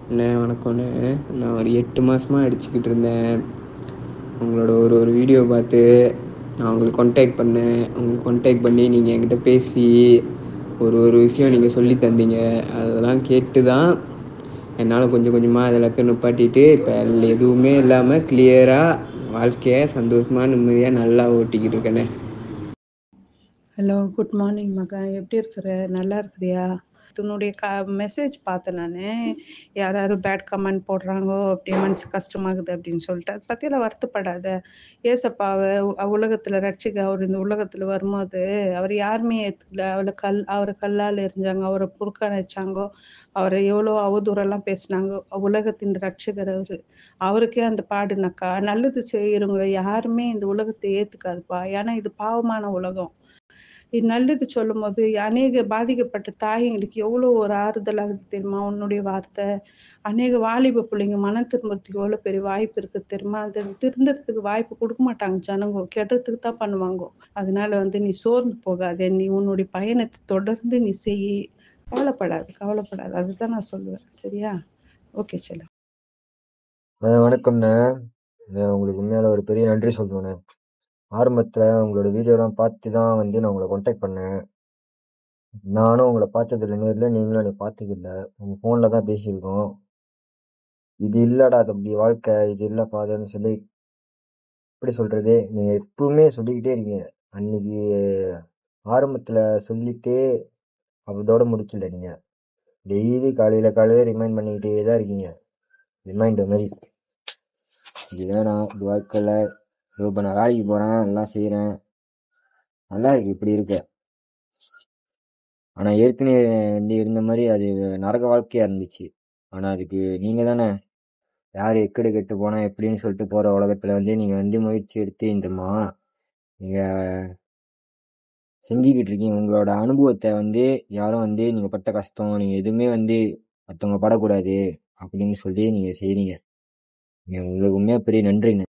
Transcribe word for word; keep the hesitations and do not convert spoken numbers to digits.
அண்ணே வணக்கம்ண்ணே. நான் ஒரு எட்டு மாதமாக அடிச்சுக்கிட்டு இருந்தேன். உங்களோட ஒரு ஒரு வீடியோ பார்த்து நான் உங்களுக்கு கான்டாக்ட் பண்ணேன். உங்களுக்கு கான்டாக்ட் பண்ணி நீங்கள் என்கிட்ட பேசி ஒரு ஒரு விஷயம் நீங்கள் சொல்லி தந்தீங்க. அதெல்லாம் கேட்டு தான் என்னால் கொஞ்சம் கொஞ்சமாக அதை எல்லாத்தையும் நிப்பாட்டிட்டு இப்போ எதுவுமே இல்லாமல் கிளியராக வாழ்க்கையை சந்தோஷமாக நிம்மதியாக நல்லா ஓட்டிக்கிட்டு இருக்கேண்ணே. ஹலோ, குட் மார்னிங் மகா. எப்படி இருக்கிற? நல்லா இருக்கிறியா? உன்னுடைய க மெசேஜ் பார்த்தேன் நான். யார் யாரும் பேட் கமெண்ட் போடுறாங்கோ, அப்படியே மனசு கஷ்டமாகுது அப்படின்னு சொல்லிட்டு அதை பற்றியெல்லாம் வருத்தப்படாத. ஏசப்பாவை உலகத்தில் ரட்சிக்க அவர் இந்த உலகத்தில் வரும்போது அவர் யாருமே ஏற்றுக்கல. அவளை கல் அவரை கல்லால் எரிஞ்சாங்க, அவரை புறக்கணிச்சாங்கோ, அவரை எவ்வளோ அவதூறெல்லாம் பேசினாங்க. உலகத்தின் ரட்சகர் அவர். அவருக்கே அந்த பாடுனாக்கா நல்லது செய்கிறவங்க யாருமே இந்த உலகத்தை ஏற்றுக்காதுப்பா. ஏன்னா இது பாவமான உலகம். இது நல்லது சொல்லும் போது அநேக பாதிக்கப்பட்ட தாயங்களுக்கு எவ்வளோ ஒரு ஆறுதல் ஆகுது தெரியுமா உன்னுடைய வார்த்தை. அநேக வாலிப பிள்ளைங்க மனம் திரும்புறதுக்கு எவ்வளோ பெரிய வாய்ப்பு இருக்கு தெரியுமா? அது திருந்துறதுக்கு வாய்ப்பு கொடுக்க மாட்டாங்க ஜனங்க, கெடுறதுக்கு தான் பண்ணுவாங்க. அதனால வந்து நீ சோர்ந்து போகாத, நீ உன்னுடைய பயணத்தை தொடர்ந்து நீ செய். கவலைப்படாது கவலைப்படாது அதுதான் நான் சொல்லுவேன். சரியா? ஓகே செல்லம். வணக்கம்ண்ணே. உங்களுக்கு உண்மையால ஒரு பெரிய நன்றி சொல்லணுண்ணே. ஆரம்பத்துல உங்களோட வீடியோலாம் பார்த்து தான் வந்து நான் உங்களை கான்டாக்ட் பண்ணேன். நானும் உங்களை பார்த்ததில்லை நேரில், நீங்களும் என்னை பார்த்ததில்லை, உங்க ஃபோனில் தான் பேசியிருக்கோம். இது இல்லடா தம்பி வாழ்க்கை, இது இல்லை ஃபாதர்னு சொல்லி எப்படி சொல்றது, நீங்க எப்பவுமே சொல்லிக்கிட்டே இருக்கீங்க. அன்னைக்கு ஆரம்பத்துல சொல்லிட்டே அதோட முடிக்கல. நீங்க டெய்லி காலையில காலையில ரிமைண்ட் பண்ணிக்கிட்டே தான் இருக்கீங்க. ரிமைண்டர் மாதிரி இது வேணாம், இது வாழ்க்கையில இப்போ நான் வேலைக்கு போறேன், எல்லாம் செய்யறேன், நல்லா இருக்கு இப்படி இருக்க. ஆனா ஏற்கனவே வந்து இருந்த மாதிரி அது நரக வாழ்க்கையா இருந்துச்சு. ஆனா அதுக்கு நீங்க தானே யாரு எக்கடு கெட்டு போனா எப்படின்னு சொல்லிட்டு போற உலகத்துல வந்து நீங்க வந்து முயற்சி எடுத்து இந்தமா நீங்க செஞ்சுக்கிட்டு இருக்கீங்க. உங்களோட அனுபவத்தை வந்து யாரும் வந்து நீங்க பட்ட கஷ்டம் நீங்க எதுவுமே வந்து மற்றவங்க படக்கூடாது அப்படின்னு சொல்லி நீங்க செய்றீங்க. உங்களுக்கு உண்மையா பெரிய நன்றிங்க.